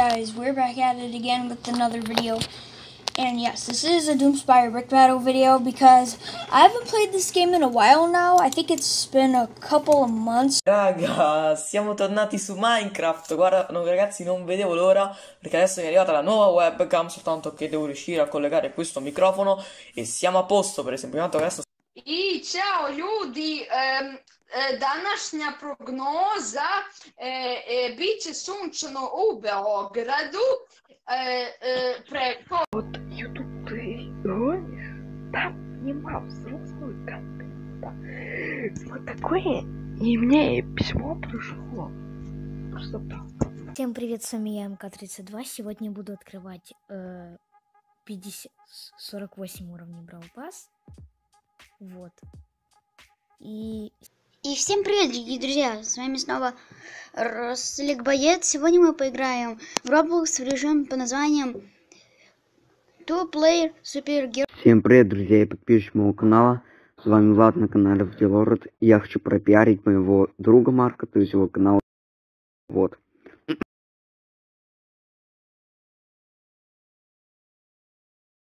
guys, we're back at it again with another video. And yes, this is a Doomspire Brick Battle video because I haven't played this game in a while now. I think it's been a couple of months. Raga, siamo tornati su Minecraft. Guarda, no, ragazzi, non vedevo l'ora perché adesso mi è arrivata la nuova webcam, soltanto che devo riuscire a collegare questo microfono e siamo a posto, per esempio. Intanto adesso... I ciao ljudi, današnja prognoza bit će sunčano u Beogradu preko... Вот YouTube ты гонишь, там нема взрослого контента. Вот такое, и мне письмо пришло. Просто так. Всем привет, с вами я, МК32. Сегодня буду открывать 48 уровней Brawl Pass. Вот. И всем привет, дорогие друзья! С вами снова Рослик Боец. Сегодня мы поиграем в Roblox в режим по названием Two Player Super Hero. Всем привет, друзья и подписчики моего канала. С вами Влад на канале Вделород. Я хочу пропиарить моего друга Марка, то есть его канал. Вот.